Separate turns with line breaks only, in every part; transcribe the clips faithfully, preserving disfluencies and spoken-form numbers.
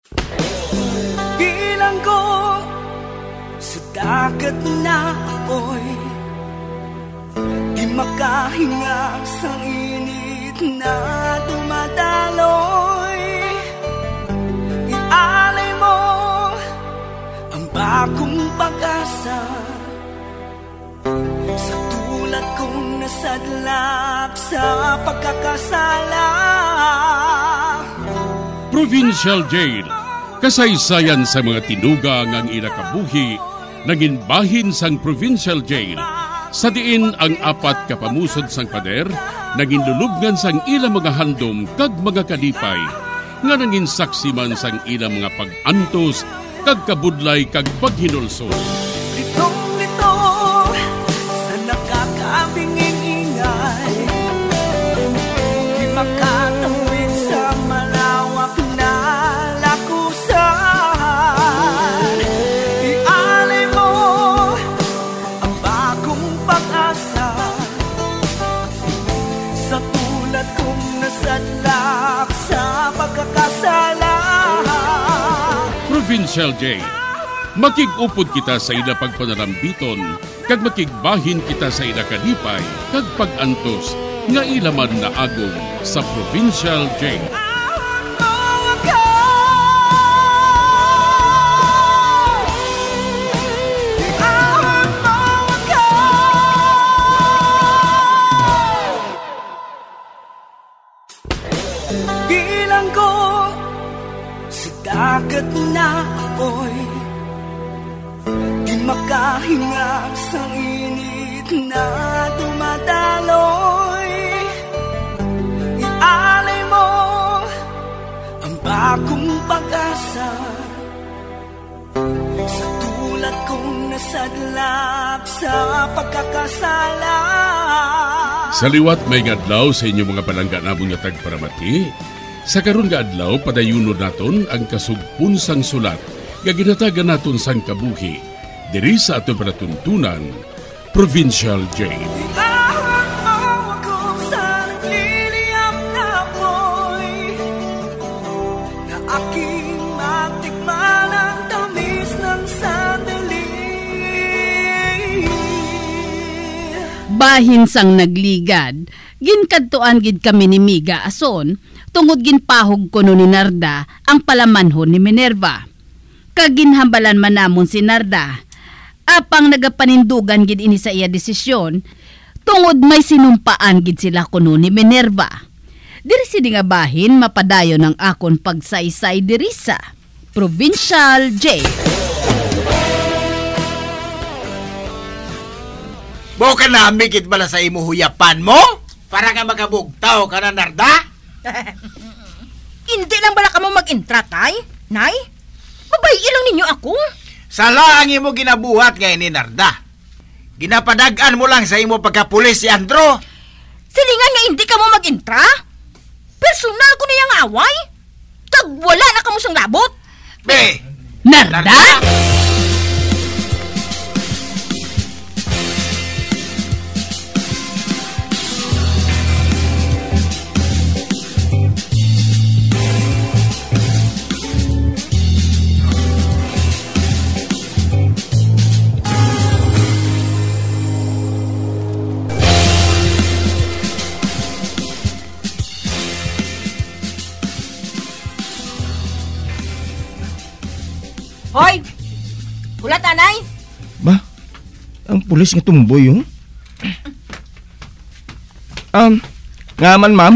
Bilanggo sa dagat na apoy, di makahinga sa init na dumadaloy. Ialay mo ang bagong pag-asa sa tulad kong nasadlak sa pagkakasala.
Provincial Jail, kasaysayan sa mga tinugang ang inakabuhi, naging bahin sang Provincial Jail. Sa diin ang apat kapamusod sang pader, naging lulubngan sang ilang mga handom kag mga kalipay, nga naging saksi man sang ilang mga pag-antos, kag kabudlay kag paghinulsol.
Litong-lito sa nakakabinging ingay, di makatawid sa malawak na lakusan. Ialay mo ang bagong pag-asa sa tulad kong nasadlak sa pagkakasala.
Provincial Jail, makig-upod kita sa ila pagpanarambiton, kag makigbahin kita sa ila kalipay, kag pag-antos, nga ilaman na agong sa Provincial Jail.
Bilanggo sa dagat na apoy, di makahinga sa init na dumadaloy. Ialay mo ang bagong pag-asa sa tulad kong nasadlak sa pagkakasala.
Sa liwat may adlaw sa inyong mga palangganabong nga tagparamati. Sa karon nga adlaw padayunon naton ang kasugpon sang sulat nga ginatagan naton sang kabuhi diri sa aton panatuntunan, Provincial Jail.
Bahin sang nagligad, ginkadtuan gid kami ni Miga ason, tungod ginpahog kuno ni Narda ang palamanhon ni Minerva. Kaginhambalan man namon si Narda, apang nagapanindugan gid ini sa iya desisyon, tungod may sinumpaan gid sila kuno ni Minerva. Diri sidi nga bahin mapadayon ang akon pagsaysay diri sa Provincial Jail.
Mo ka na mikit bala sa imo huyapan mo? Para ka makabugtaw ka na, Narda?
Hindi lang bala ka mo mag-intra, tay? Nay? Babayi lang ninyo ako?
Sala ang imo ginabuhat ngayon ni Narda. Ginapadagan mo lang sa imo pagkapulis si Andro.
Silingan nga hindi ka mo mag-intra? Personal ko niyang away? Tagwala na ka mo sang labot?
Be!
Narda? Narda?
Hoy! Kulat, anay!
Ba? Ang pulis nga tumboy, oh? Um, ngaman, ma'am?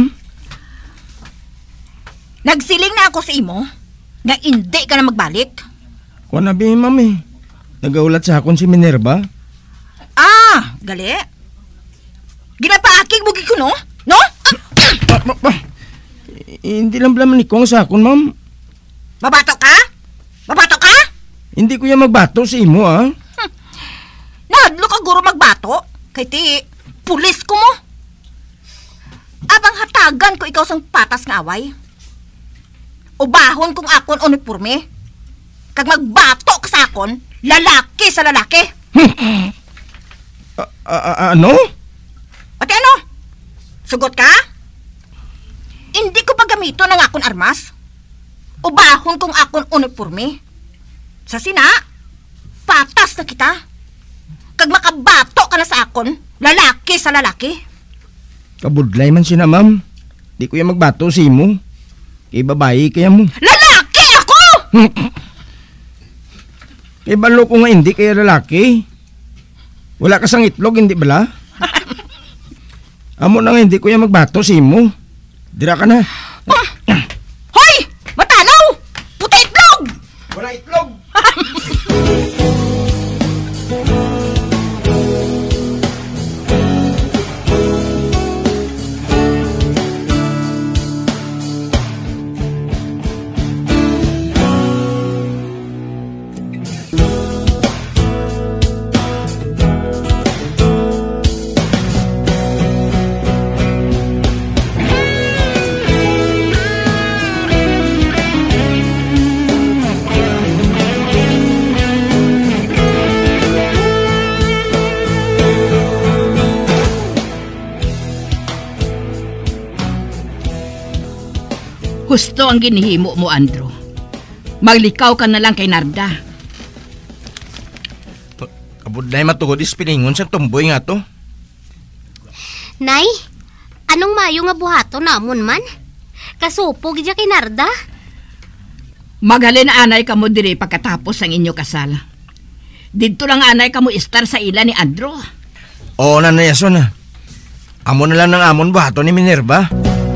Nagsiling na ako sa imo nga hindi ka na magbalik.
Kuha na ba, ma'am, eh? Nagaulat sa akon si Minerva.
Ah, gali? Ginapaakig mo ko, no? No?
Ah, ma, ma, hindi lang blaman ni Kong sa akon, ma'am.
Babato ka? Babato ka?
Hindi ko yan magbato sa imo, ah.
Hmm. Nahadlo ka guro magbato? Kay ti, pulis ko mo. Abang hatagan ko ikaw sang patas nga away. Ubahon kong akon uniforme. Kag magbato ka sa akon, lalaki sa lalaki.
Hmm. A- a- ano?
Ate ano? Sugot ka? Hindi ko pa gamito ng akon armas. ubahon kung akon uniforme. Sa sina, patas na kita. Kag makabato ka na sa akon, lalaki sa lalaki.
Kabudlay man siya na, ma'am. Di ko yung magbato si mo. Kay babae kaya mo.
Lalaki ako!
Kay balo ko nga hindi kaya lalaki. Wala ka sang itlog, hindi bala? Amo na nga hindi ko yung magbato si mo. Dira ka na.
Hoy! Matanaw! Puti itlog!
Wala itlog!
Gusto ang ginihimo mo, Andrew. Maglikaw ka na lang kay Narda.
Kabudlay matugod ispilingon sa tumboy nga to.
Nay, anong mayo nga buhato namon man? Kasupog dya kay Narda?
Maghalin anay ka mo diri pagkatapos ang inyo kasal. Dito lang anay ka mo istar sa ila ni Andrew.
Oo na na yaso na. Amo na lang ng amon buhato ni Minerva.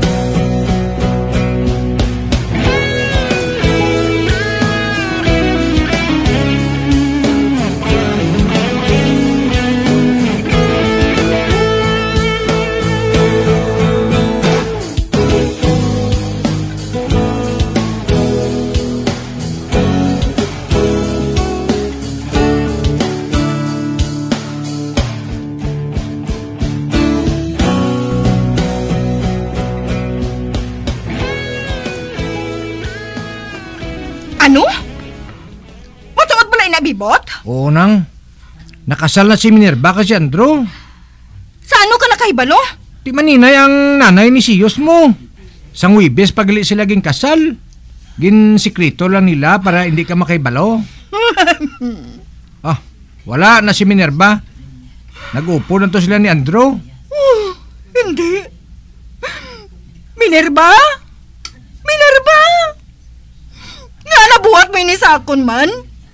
Ano? Matuod mo lang inabibot?
Oo nang. Nakasal na si Minerva kasi Andrew.
Sa ano ka nakaibalo?
Di maninay ang nanay ni Siyos mo. Sang Wibes pagali sila ging kasal. Gin sikrito lang nila para hindi ka makaibalo. Ah, wala na si Minerva. Nag-upo na to sila ni Andrew.
Oh, hindi. Minerva? Minerva? Nga nabuhat mo ini sa akon man?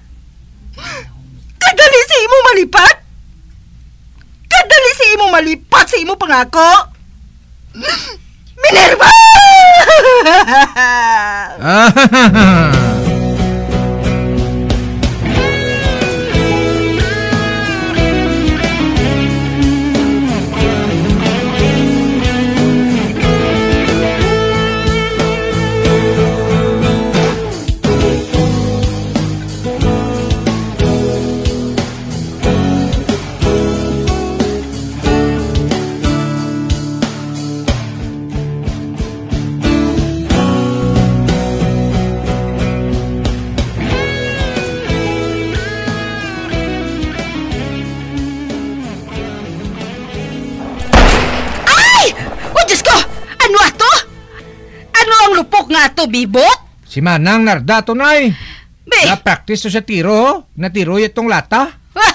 Kadali si imo malipat? Kadali si imo malipat sa imo pangako? Minerva!
Nga to, bibot?
Si Manang Narda to, Nay.
Be!
Na-practice to sa tiro. Natiro itong lata.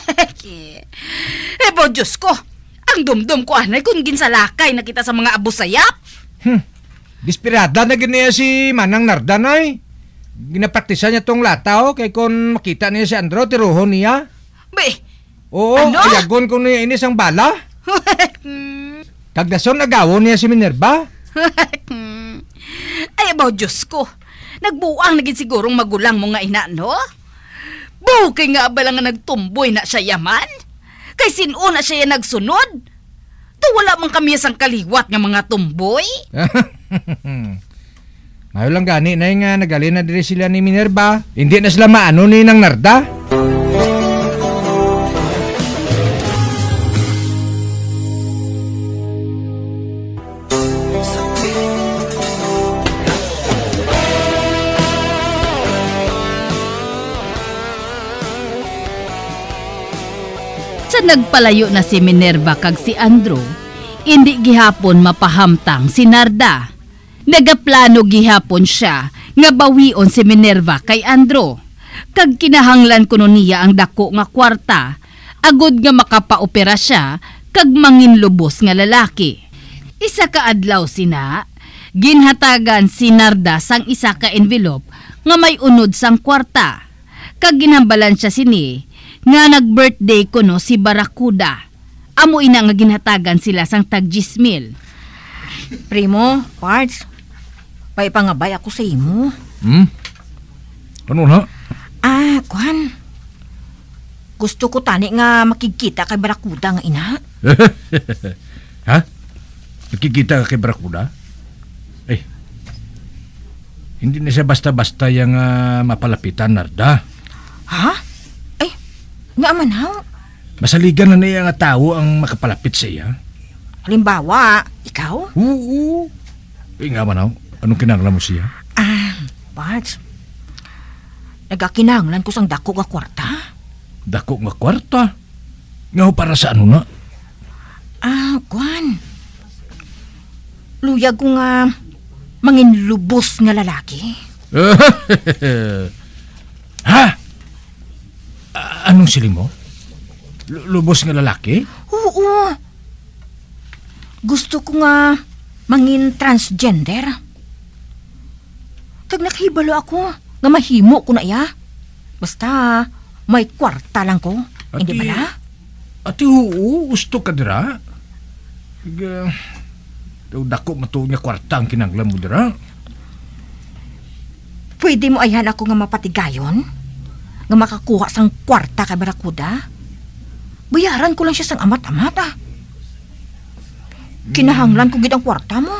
Eh, bo, Diyos ko. Ang dumdum ko, anay, kung ginsalakay na kita sa mga abusayap.
Hmm. Dispirada na ganyan si Manang Narda, Nay. Ginapraktisan niya tong lata, oh. Kaya kung makita niya si Andrew, tiruhon niya.
Be!
Oo,
ano?
ayagon ko niya inis ang bala. Kagdason nagawon niya si Minerva.
Ay, bo, Diyos ko. Nagbuang naging sigurong magulang mo nga ina, no? Bukay nga ba lang nga nagtumboy na siya yaman? Kay sino na siya nagsunod? To wala man kami sang kaliwat nga mga tumboy?
Mayo lang gani na nga nagali na diri sila ni Minerva. Hindi na sila maano ni nang Narda.
Nagpalayo na si Minerva kag si Andrew, hindi gihapon mapahamtang si Narda. Nagaplano gihapon siya nga bawion si Minerva kay Andro. Kag kinahanglan kuno niya ang dako nga kwarta agod nga makapaopera siya kag manginlubos nga lalaki. Isa ka adlaw sina, ginhatagan si Narda sang isa ka envelope nga may unod sang kwarta. Kag ginhambalan siya sini nga nag-birthday kuno si Barakuda. Amo ina nga ginhatagan sila sang tag gismil.
Primo, Parts, paipangabay ako sa imo.
Hmm? Ano na?
Ah, Kwan. Gusto ko tani nga makikita kay Barakuda nga ina.
Ha? Nakikita ka kay Barakuda? Eh, hindi na siya basta-basta yung uh, mapalapitan, Narda.
Ha? Eh, nga man haw.
Masaligan na niya nga tao ang makapalapit sa iya.
Halimbawa, ikaw?
Oo. Eh nga man haw, anong kinanglan mo siya?
Ah, Parts. Nagakinanglan ko sang dako nga kwarta.
Dako nga kwarta? Nga para sa ano na?
Ah, Kwan. Luyag ko nga manginlubos nga lalaki.
Ha? A- anong siling mo? L- lubos nga lalaki?
Oo. Gusto ko nga mangin transgender. Kag nakahibalo ako nga mahimo ko na iya. Basta may kwarta lang ko.
Ati,
Hindi ba na?
Ati oo, gusto ka dira? Higa, daw dako matuon nga kwarta ang kinanglan mo dira.
Pwede mo ayan ako nga mapatigayon? Nga makakuha sang kwarta kay Barakuda? Bayaran ko lang siya sang amat-amat ah. Kinahanglan ko gid ang kwarta mo.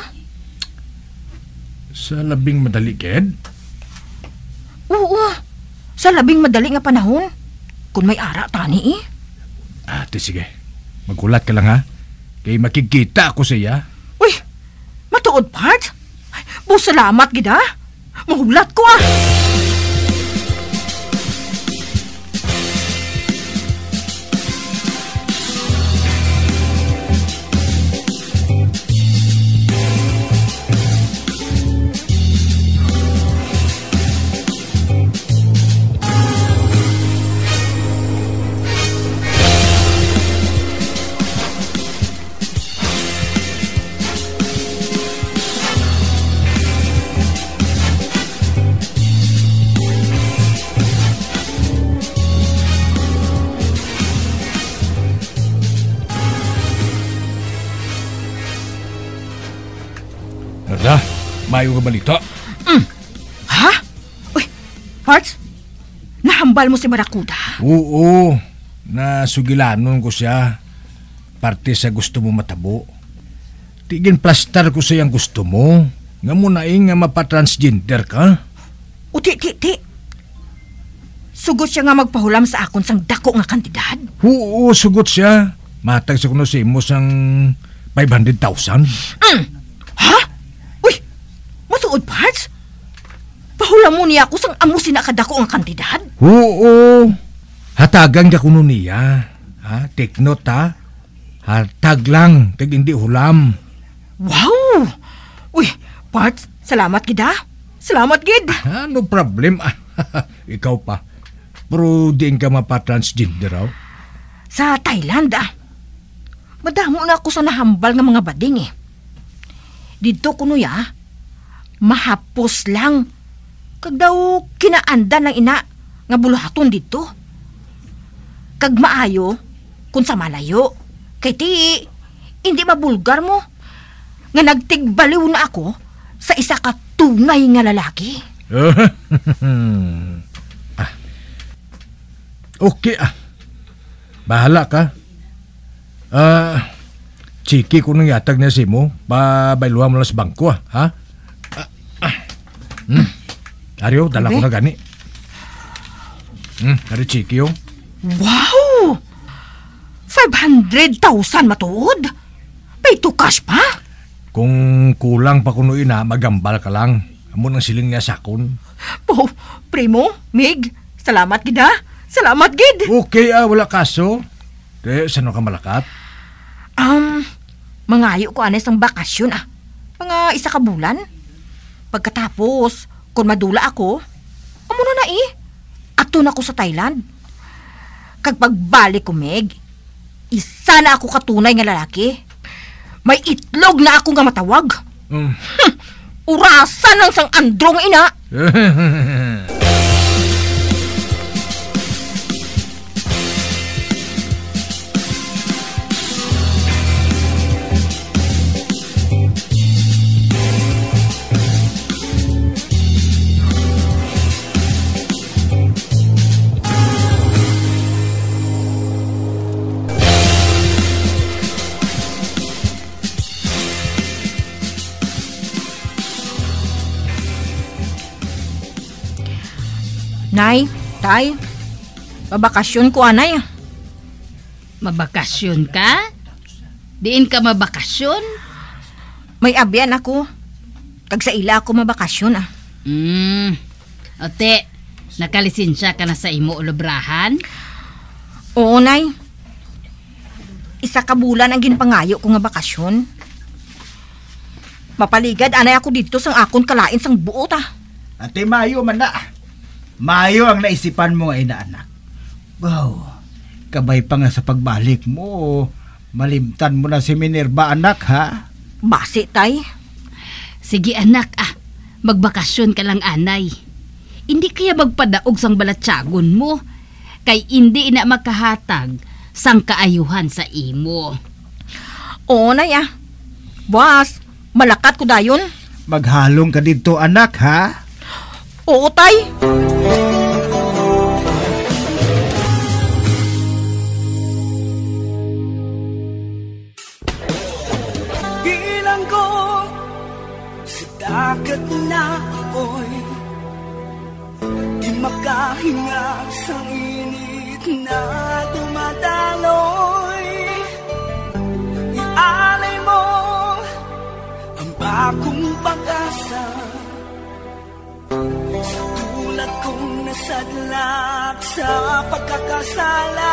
Sa labing madali, Ked?
Oo, sa labing madali nga panahon. Kung may ara tani eh.
Ate, sige. Magulat ka lang ha. Kay makikita ako sa iya.
Uy, matuod Parts. Bu, salamat gid ah. Mahulat ko ah.
Narda, mayo nga balita.
Mm. Ha? Uy, Parts, nahambal mo si Barakuda?
Oo, nasugilanon ko siya. Parte sa gusto mo matabo. Tigin plastar ko sa yung gusto mo. Nga mo na nga mapatransgender ka.
O ti, ti, ti. Sugot siya nga magpahulam sa akon sang dako nga kantidad.
Oo, sugot siya. Matag sa kuno sa imo sang five hundred thousand.
Mm. Ha? Uy, matuod Parts? Pahulam mo niya ako sang amusin na kadako ang kantidad?
Oo, hatagan ka kuno niya. Ha? Take note ha. Hatag lang, kag hindi hulam.
Wow! Uy, Parts, salamat gid ah. Salamat gid.
Ah, no problem. Ah, ikaw pa. Pero di ka mapatransgender raw.
Sa Thailand ah. Madamo na ako sa nahambal nga mga bading eh. Dito kuno ya, mahapos lang. Kag daw kinaanda ng ina nga buluhaton dito. Kag maayo kung sa malayo. Kay ti, hindi mabulgar mo. Nga nagtigbaliw na ako sa isa ka tunay nga lalaki.
Ah. Okay ah. Bahala ka. Ah, chiki ko nang yatag na si mo. Pabayluhan mo lang sa bangko ah. Ha? Ah, ah. Hmm. Aryo, dala ko na gani. Hmm, ari chiki oh.
Wow! five hundred thousand matuod? Pay to cash pa?
Kung kulang pa kuno ina, magambal ka lang. Amo nang siling niya sakon.
Po, Primo, Mig, salamat gid ha. Salamat gid.
Okay ah, wala kaso. De, saan ka malakat?
Um, mangayo ko anes ang bakasyon ah. Mga isa ka bulan. Pagkatapos, Kung madula ako, amo na na eh. Ato na ako sa Thailand. Kag pagbalik ko, Meg, isa na ako katunay nga lalaki. May itlog na ako nga matawag.
Mm.
Hm, urasan ng sang androng ina. Nay, tay, babakasyon ko, anay.
Mabakasyon ka? Diin ka mabakasyon?
May abyan ako. Kag sa ila ako mabakasyon, ah.
Hmm. Ote, nakalisensya ka na sa imo ulobrahan?
Oo, nay. Isa ka bulan ang ginpangayo ko nga bakasyon. Mapaligad, anay ako dito sang akon kalain sang buot, ah.
Ate, mayo man na. Mayo ang naisipan mo nga ina, anak. Wow, kabay pa nga sa pagbalik mo. Malimtan mo na si Minerva, anak, ha?
Basi, tay.
Sige anak ah, magbakasyon ka lang anay. Hindi kaya magpadaog sang balatsagon mo. Kay hindi na makahatag sang kaayuhan sa imo.
Oo, nay, ah. Buwas, malakat ko dayon.
Maghalong ka dito, anak, ha?
Oo, tay.
Bilang ko sa dagat na apoy, di makahinga sa init na dumadaloy. Ialay mo ang bagong pag-asa sa tulad kong nasadlak sa pagkakasala.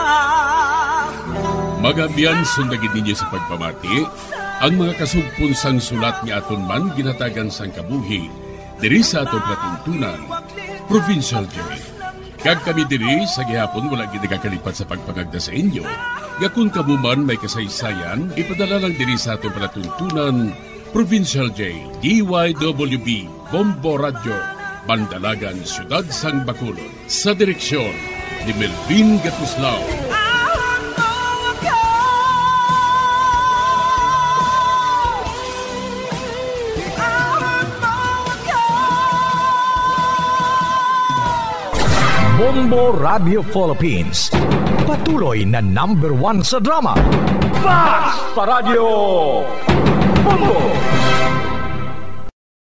Magabiyan sundagin ninyo sa pagpamati ang mga kasugpon sang sulat ni aton man ginatagan sang kabuhi diri sa aton platuntunan, Provincial Joy. Kag kami diri sa gihapon wala gid nagakalipat sa pagpangagda sa inyo. Gakun kabuman may kasaysayan, ipadala lang diri sa aton platuntunan, Provincial J, D Y W B, Bombo Radio, Bandalagan, Siyudad Sang Bacolod. Sa direksyon ni Melvin Gatuslao.
Bombo Radio Philippines. Patuloy na number one sa drama. Basta Radio!